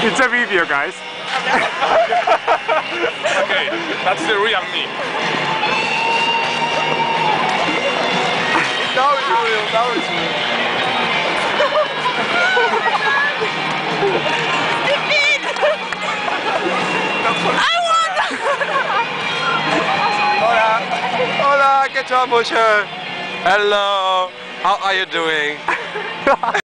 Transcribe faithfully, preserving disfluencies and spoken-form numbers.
It's a video, guys. Okay, that's the real me. Now it's real, now it's real. Hola. Hola, ¿qué tal, monsieur? Hello. How are you doing?